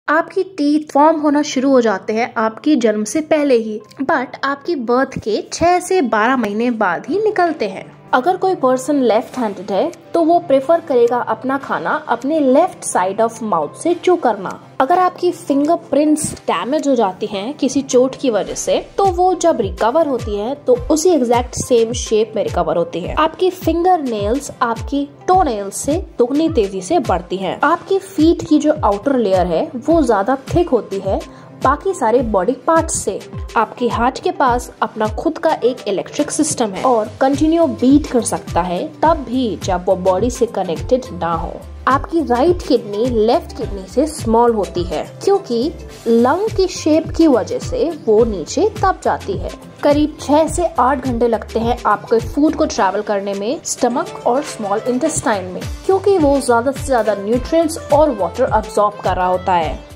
आपकी teeth form होना शुरू हो जाते हैं आपकी जन्म से पहले ही, बट आपकी बर्थ के 6 से 12 महीने बाद ही निकलते हैं। अगर कोई पर्सन लेफ्ट हैंडेड है तो वो प्रेफर करेगा अपना खाना अपने लेफ्ट साइड ऑफ माउथ से च्यू करना। अगर आपकी फिंगरप्रिंट्स डैमेज हो जाती हैं किसी चोट की वजह से, तो वो जब रिकवर होती है तो उसी एग्जैक्ट सेम शेप में रिकवर होती है। आपकी फिंगर नेल्स आपकी टो नेल्स से दुगनी तेजी से बढ़ती हैं। आपकी फीट की जो आउटर लेयर है वो ज्यादा थिक होती है बाकी सारे बॉडी पार्ट्स से। आपके हार्ट के पास अपना खुद का एक इलेक्ट्रिक सिस्टम है और कंटिन्यू बीट कर सकता है तब भी जब वो बॉडी से कनेक्टेड ना हो। आपकी राइट किडनी लेफ्ट किडनी से स्मॉल होती है क्योंकि लंग की शेप की वजह से वो नीचे दब जाती है। करीब 6 से 8 घंटे लगते हैं आपके फूड को ट्रैवल करने में स्टमक और स्मॉल इंटेस्टाइन में, क्योंकि वो ज्यादा से ज्यादा न्यूट्रिएंट्स और वाटर अब्सॉर्ब कर रहा होता है।